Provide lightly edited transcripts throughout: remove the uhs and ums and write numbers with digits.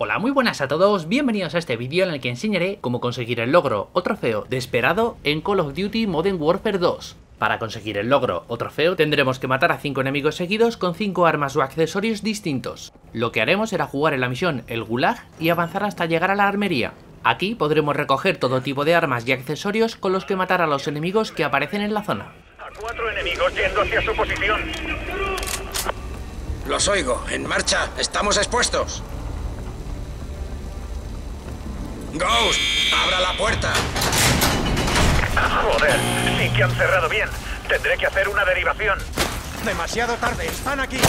Hola, muy buenas a todos, bienvenidos a este vídeo en el que enseñaré cómo conseguir el logro o trofeo Desperado en Call of Duty Modern Warfare 2. Para conseguir el logro o trofeo tendremos que matar a 5 enemigos seguidos con 5 armas o accesorios distintos. Lo que haremos será jugar en la misión El Gulag y avanzar hasta llegar a la armería. Aquí podremos recoger todo tipo de armas y accesorios con los que matar a los enemigos que aparecen en la zona. A 4 enemigos yendo hacia su posición. Los oigo. En marcha. Estamos expuestos. Ghost, abra la puerta. Joder, sí que han cerrado bien. Tendré que hacer una derivación. Demasiado tarde, están aquí.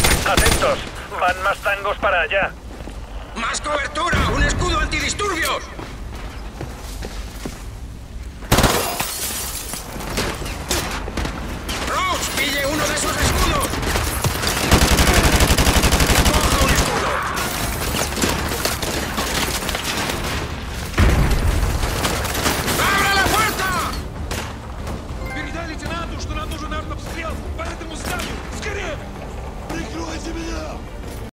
Atentos, van más tangos para allá. ¡Más cobertura! ¡Un escudo antidisturbios!